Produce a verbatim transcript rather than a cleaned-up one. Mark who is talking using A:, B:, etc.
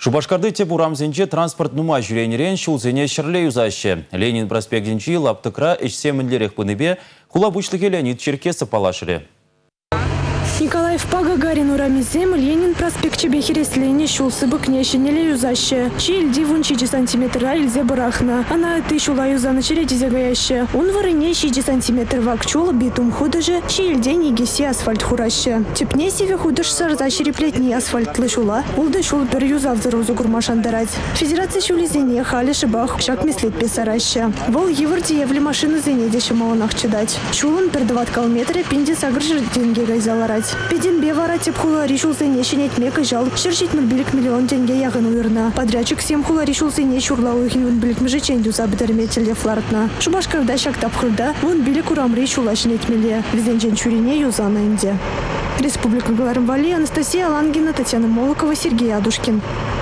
A: Шубашкарды теп урамзенче транспорт нума жүренерен шулзене шырле юзаще. Ленин проспектінчі лаптықра ішсемінлерек пыныбе хулабучлыке Леонид Черкесов палашыре.
B: Николаев по Гагарину рамизем Ленин проспект чебе хереслене шулсы быкнещенеле юзаще. Чильди вунчичи сантиметра ильзе барахна. Она ты шула юза на черети загаяще. Он варыне щичи сантиметр вакчула битум худаже, чильде нигиси асфальт хураще. Тепне сиве худаж сарза череплетни асфальт лышула. Улды шул пер юза взорозу гурмашандарать. Федерация шулизене хали шибах шак мислит писараще. Вол еварди евли машины зенедеше малонах чедать. Шулун пер двадцать километра пинди сагржир деньги гайзаларать. Педембе вара теп хула решил зене щенет мека жал. Шершить мульбилик миллион деньги ягын уверна. Подрядчик всем хула решил зене чурла уйхин вунбилик мжичендю забдерметеле флартна. Шубашкарда шак тапхырда вунбилик урамри шула щенет меле. Везенчен чурине юзана инде. Республика Галармвали, Анастасия Лангина, Татьяна Молокова, Сергей Адушкин.